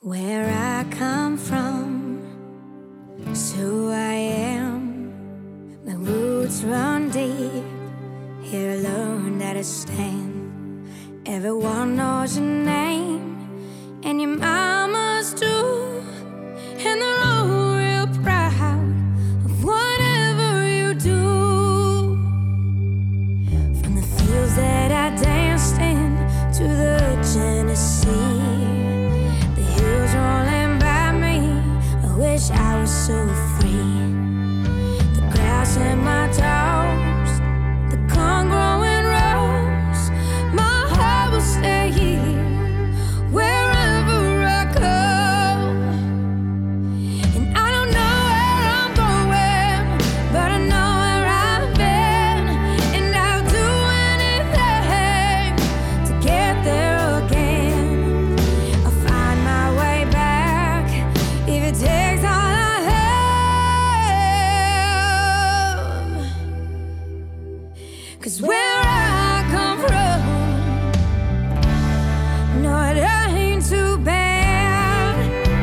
Where I come from is who I am. My roots run deep. Here I learned how to stand. Everyone knows your name, and your mamas do. And they're all real proud of whatever you do. From the fields that I danced in to the Tennessee, the hills rolling by me, I wish I was so free. The grass in my toes, the corn growing rose, my heart will stay here wherever I go. And I don't know where I'm going, but I know where I've been, and I'll do anything to get there again. I'll find my way back if it takes all I have. 'Cause where I come from, no, it ain't too bad.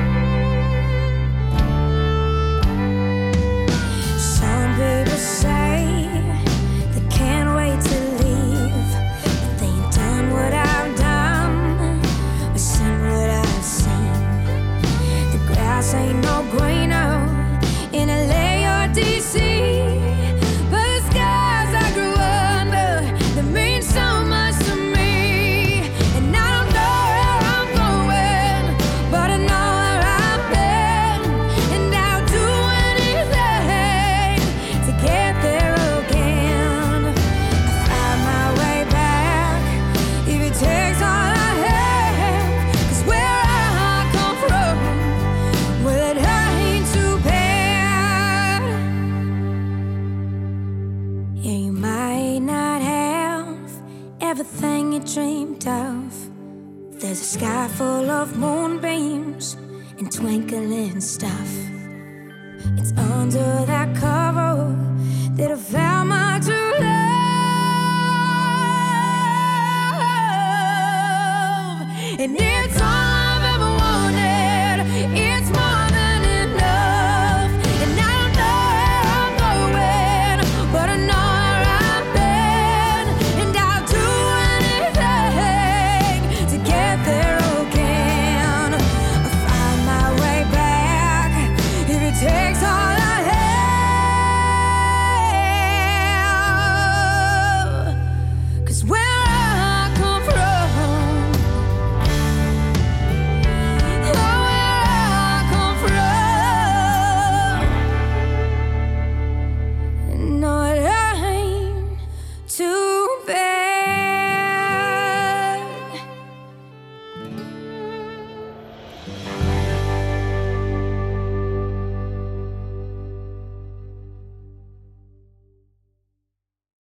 Some people say they can't wait to leave, but they ain't done what I've done or seen what I've seen. The grass ain't no greener in LA or DC, but the skies I grew under, they mean so much to me. And I don't know where I'm going, but I know where I've been, and I'll do anything to get there again. I found my way back if it takes all I have. 'Cause where I come from, well, it ain't too bad. Yeah, you might not have everything you dreamed of. There's a sky full of moonbeams and twinkling stuff. It's under that cover that I found my